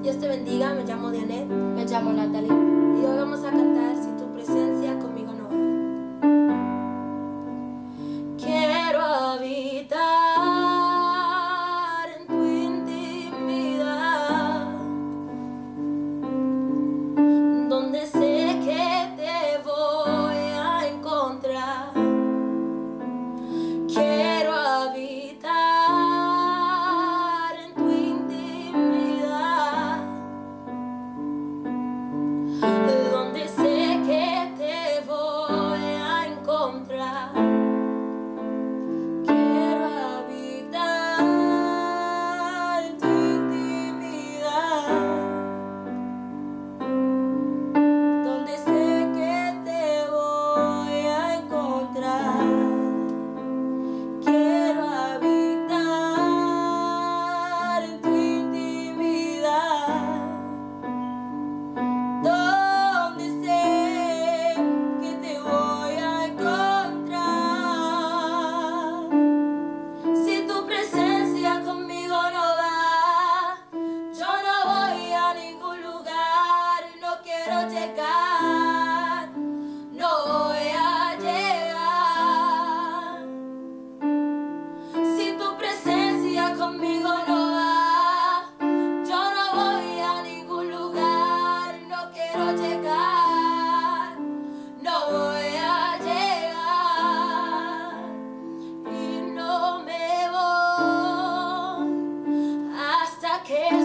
Dios te bendiga, me llamo Dianet. Me llamo Natalie. Y hoy vamos a cantar Si tu presencia conmigo no va. Quiero habitar en tu intimidad, donde sé que te voy a encontrar. Quiero habitar en tu intimidad, donde sé que te voy a encontrar. Quiero habitar en tu intimidad, donde sé que te voy a encontrar. Quiero habitar en tu intimidad, donde sé que te voy a encontrar. Si tu presencia conmigo no va, yo no voy a ningún lugar. No quiero llegar, no voy a llegar. Si tu presencia conmigo no va, yo no voy a ningún lugar. No quiero llegar, no voy a llegar. Y no me voy hasta que